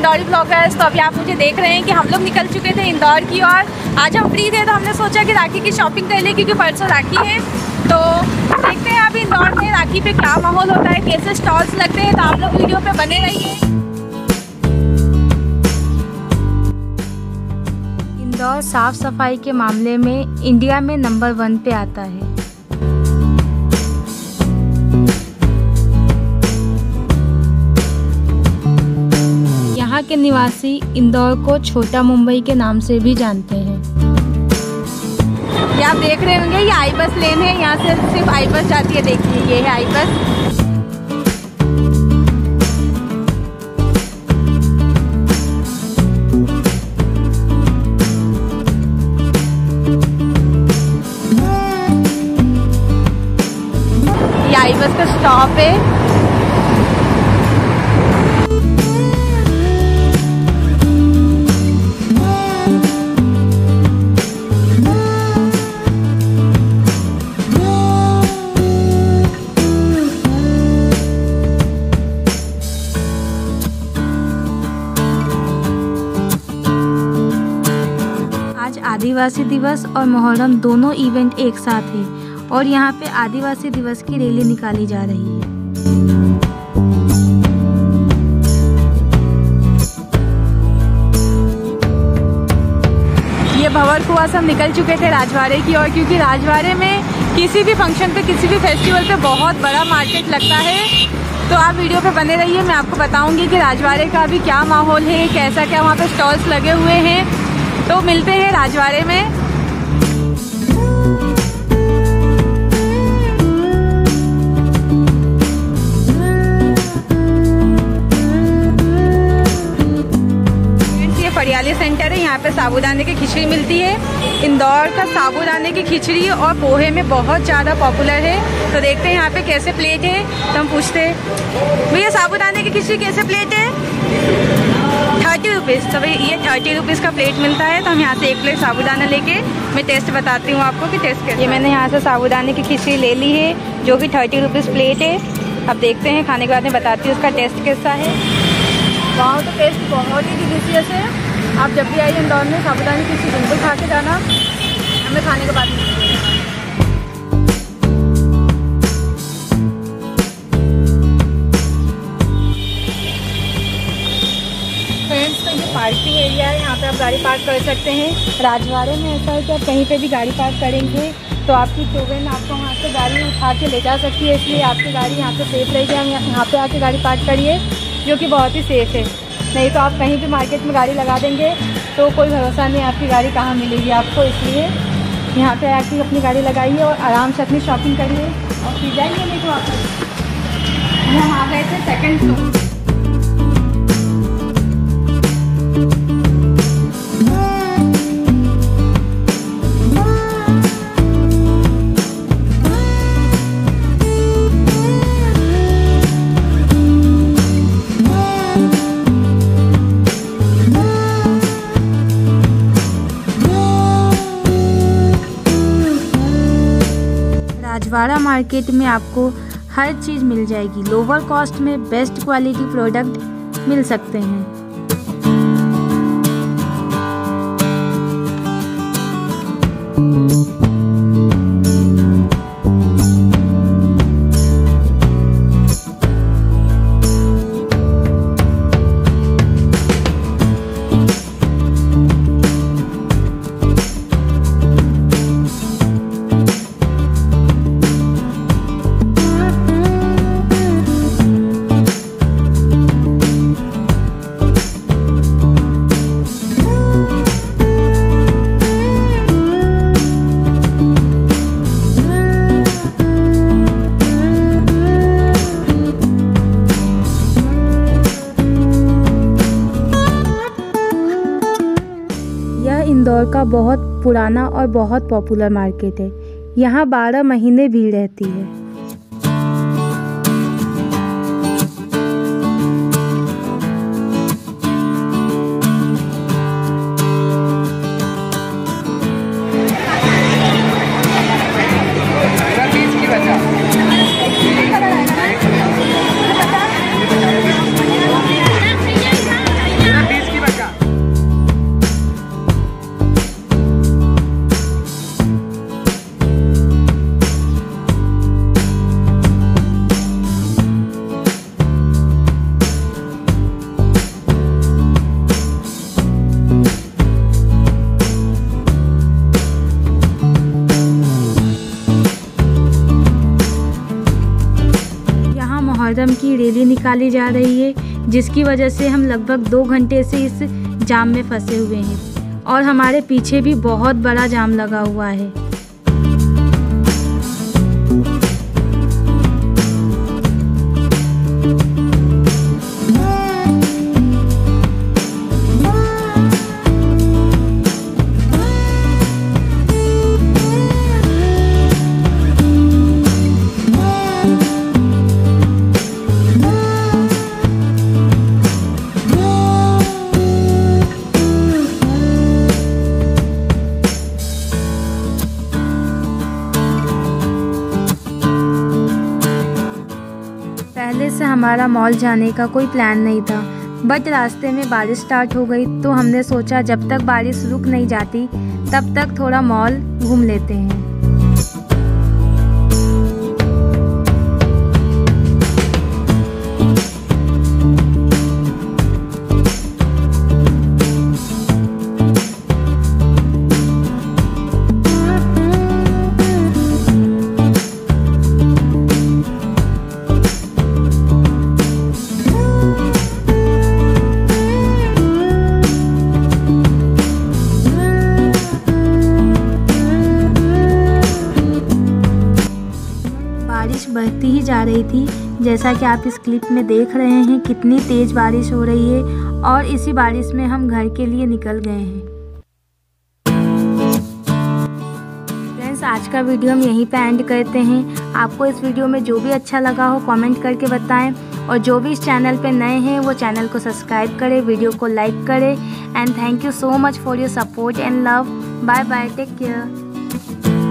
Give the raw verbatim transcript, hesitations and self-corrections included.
Indori bloggers. तो अभी आप मुझे देख रहे हैं कि हम लोग निकल चुके थे इंदौर की ओर। आज हम फ्री थे तो हमने सोचा कि राखी की शॉपिंग कर लें, क्योंकि परसों राखी है। तो देखते हैं अभी इंदौर में राखी पे क्या माहौल होता है, कैसे स्टॉल्स लगते हैं। तो आप लोग वीडियो पे बने रहिए। इंदौर साफ सफाई के मामले में इंडिया में नंबर वन पे आता है। यहाँ के निवासी इंदौर को छोटा मुंबई के नाम से भी जानते हैं। ये आप देख रहे होंगे, ये आई बस लेन है। यहाँ से सिर्फ आई बस जाती है। देखिए ये है आई बस। ये आई बस का स्टॉप है। आदिवासी दिवस और मुहर्रम दोनों इवेंट एक साथ है और यहाँ पे आदिवासी दिवस की रैली निकाली जा रही है। ये भंवर कुआं से हम निकल चुके थे राजवाड़े की ओर, क्योंकि राजवाड़े में किसी भी फंक्शन पे, किसी भी फेस्टिवल पे बहुत बड़ा मार्केट लगता है। तो आप वीडियो पे बने रहिए, मैं आपको बताऊंगी कि राजवाड़े का अभी क्या माहौल है, कैसा क्या वहाँ पे स्टॉल्स लगे हुए हैं। तो मिलते हैं राजवाड़े में। ये फरियाली सेंटर है। यहाँ पे साबूदाने की खिचड़ी मिलती है। इंदौर का साबूदाने की खिचड़ी और पोहे में बहुत ज़्यादा पॉपुलर है। तो देखते हैं यहाँ पे कैसे प्लेट है। तो हम पूछते हैं, भैया साबूदाने की खिचड़ी कैसे प्लेट है? Thirty rupees. तो भाई ये थर्टी रुपीज़ का प्लेट मिलता है। तो हम यहाँ से एक प्लेट साबूदाना लेके मैं टेस्ट बताती हूँ आपको कि टेस्ट कैसा। ये मैंने यहाँ से साबूदाने की खिचड़ी ले ली है, जो कि थर्टी रुपीज़ प्लेट है। अब देखते हैं, खाने के बाद में बताती हूँ उसका टेस्ट कैसा है। वहाँ तो टेस्ट बहुत ही डिलीशियस है। आप जब भी आइए इंदौर में साबूदाने की खिचड़ी बिल्कुल खा के जाना। हमें खाने के बाद में पार्किंग एरिया है। यहाँ पे आप गाड़ी पार्क कर सकते हैं। राजवाड़े में ऐसा है कि आप कहीं पे भी गाड़ी पार्क करेंगे तो आपकी टोवेन आपको वहाँ से गाड़ी उठा के ले जा सकती है। इसलिए आपकी गाड़ी यहाँ पे सेफ रहेगी। हम यहाँ पे आके गाड़ी पार्क करिए, जो कि बहुत ही सेफ़ है। नहीं तो आप कहीं भी मार्केट में गाड़ी लगा देंगे तो कोई भरोसा नहीं आपकी गाड़ी कहाँ मिलेगी आपको। इसलिए यहाँ पे आके अपनी गाड़ी लगाइए और आराम से अपनी शॉपिंग करिए और फिर जाएंगे। नहीं तो वापस हम आ गए थे सेकेंड फ्लोर। राजवाड़ा मार्केट में आपको हर चीज़ मिल जाएगी। लोअर कॉस्ट में बेस्ट क्वालिटी प्रोडक्ट मिल सकते हैं। इंदौर का बहुत पुराना और बहुत पॉपुलर मार्केट है। यहाँ बारह महीने भीड़ रहती है। मुहर्रम की रैली निकाली जा रही है, जिसकी वजह से हम लगभग दो घंटे से इस जाम में फंसे हुए हैं और हमारे पीछे भी बहुत बड़ा जाम लगा हुआ है। पहले से हमारा मॉल जाने का कोई प्लान नहीं था, बट रास्ते में बारिश स्टार्ट हो गई तो हमने सोचा जब तक बारिश रुक नहीं जाती तब तक थोड़ा मॉल घूम लेते हैं। बारिश बढ़ती ही जा रही थी, जैसा कि आप इस क्लिप में देख रहे हैं कितनी तेज़ बारिश हो रही है और इसी बारिश में हम घर के लिए निकल गए हैं। फ्रेंड्स, आज का वीडियो हम यहीं पे एंड करते हैं। आपको इस वीडियो में जो भी अच्छा लगा हो कमेंट करके बताएं और जो भी इस चैनल पे नए हैं वो चैनल को सब्सक्राइब करें, वीडियो को लाइक करें and thank you so much for your support and love. Bye bye, take care.